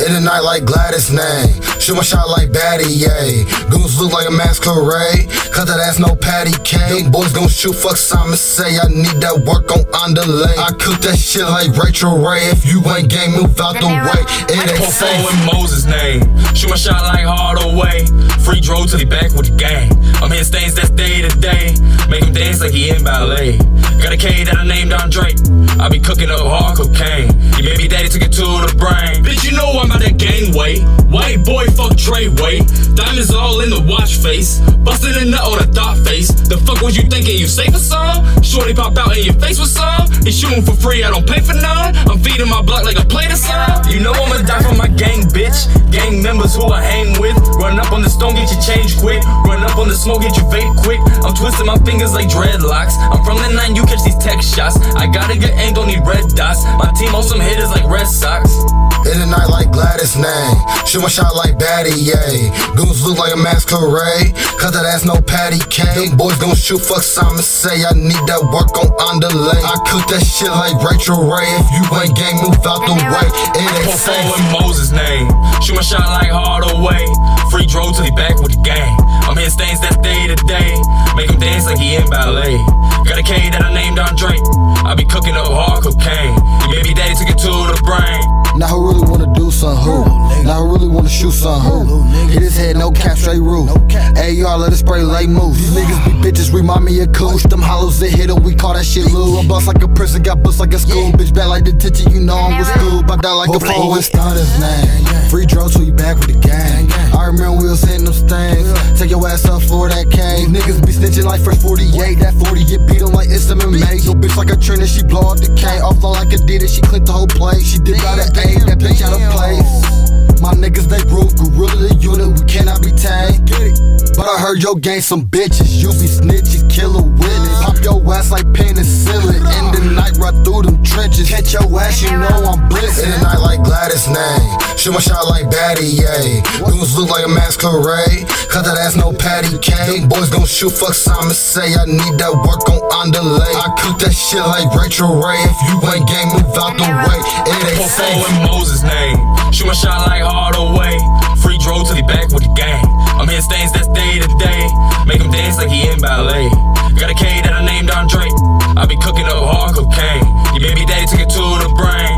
In the night like Gladys name. Shoot my shot like Batty, yay. Goons look like a masquerade. Cause that ass no patty cake. Them boys gon' shoot, fuck Simon say. I need that work on underlay. I cook that shit like Rachel Ray. If you ain't gang, move out the way. It ain't safe. In Moses' name. Shoot my shot like Hardaway. Free drove till he back with the gang. I'm hitting stains that's day to day. Make him dance like he in ballet. Got a K that I named Andre. I be cooking up hard cocaine. Your baby daddy took it to the brain. Bitch, you know I'm out that gangway. White boy, fuck Trey way. Diamonds all in the watch face. Busting a nut on a thought face. The fuck was you thinking? You safe or some? Shorty pop out in your face with some. He shooting for free, I don't pay for none. I'm feeding my block like a plate of some. You know I'ma die for my gang, bitch. Gang members who I hang with. Run up on the stone, get your change quick. Run up on the smoke, get your vape quick. I'm twisting my fingers like dreadlocks. I'm from the 9, you catch these tech shots. I got a good aim, don't need red dots. My team on some hitters like Red Sox. In the night like Gladys name. Shoot my shot like Batty, yay. Goons look like a masquerade. Cause that ass no patty cake. Them boys gon' shoot, fuck Simon say. I need that work on underlay. I cook that shit like Rachel Ray. If you ain't gang, move out the way. It ain't safe. In Moses' name. Shoot my shot like Hardaway. Free drove till he back with the gang. I'm hitting stains that's day to day. Make him dance like he in ballet. Got a K that I named Andre. I be cooking up hard cocaine. Your baby daddy took it to the brain. Now who really wanna do something, who? Now who really wanna shoot something, who? Hit his head, no cap, straight roof. AR, let it spray like moose. These niggas be bitches, remind me of Koosh. Them hollows that hit him, we call that shit loo. I'm bust like a prison, got bust like a school. Bitch back like detention, you know I'm with school. But die like a fool, it's not his name. Free drugs till you back with the gang. I remember we was hitting them stains. Take your ass up for that cane. Niggas be snitching like Fresh 48. That 40 get beat on like it's MMA. Yo bitch like a trainer, she blow out the cane. Offline like Adidas, she clicked the whole place. She did by that A, that bitch out of place. My niggas, they groove, gorilla the unit, we cannot be tamed. But I heard your gang some bitches, you be snitches, killer Willie. Pop your ass like penicillin, in the night right through them trenches. Catch your ass, you know I'm blitzing. In the night like Gladys name, shoot my shot like Batty, yay. Goons look like a masquerade, cause that ass no patty cake. Them boys gon' shoot, fuck Simon say. I need that work on underlay. I cook that shit like Rachel Ray. If you ain't gang, move out the way. It ain't safe. In Moses' name. Shoot my shot like Hardaway. Free drove till he back with the gang. I'm hitting stains that's day to day. Make him dance like he in ballet. Got a K that I named Andre. I be cooking up hard cocaine. Your baby daddy took it to the brain.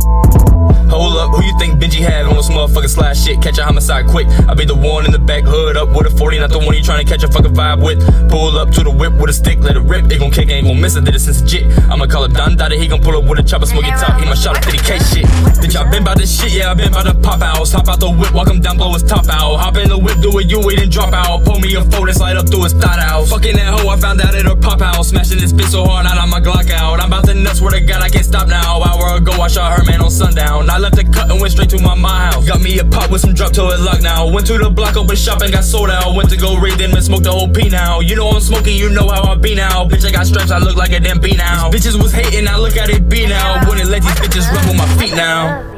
Hold up, who you think Benji had on some motherfucking slide shit? Catch a homicide quick. I be the one in the back, hood up with a 40, not the one you trying to catch a fucking vibe with. Pull up to the whip with a stick, let it rip. It gon' kick, ain't gon' miss. I did it since legit. I'ma call it Don Dada, he gon' pull up with a chopper, smoke your top. He my shot of 50K shit. Bitch, I been about this shit, yeah, I been about to pop out. Hop out the whip, walk him down, blow his top out. Hop in the whip, do it, you wait and drop out. Pull me a phone and slide up through his thought out. Fucking that hoe, I found out it'll pop out. Smashing this bitch so hard, now my Glock out. I'm about to nuts, swear to God, I can't stop now. Hour ago, I shot her man on sundown. I left the cut and went straight to my house. Got me a pop with some drop till it locked now. Went to the block, open shop and got sold out. Went to go raid them and smoked the whole P now. You know I'm smoking, you know how I be now. Bitch, I got stripes, I look like a damn B now. These bitches was hating, I look at it B now. Wouldn't let these bitches rub on my feet now.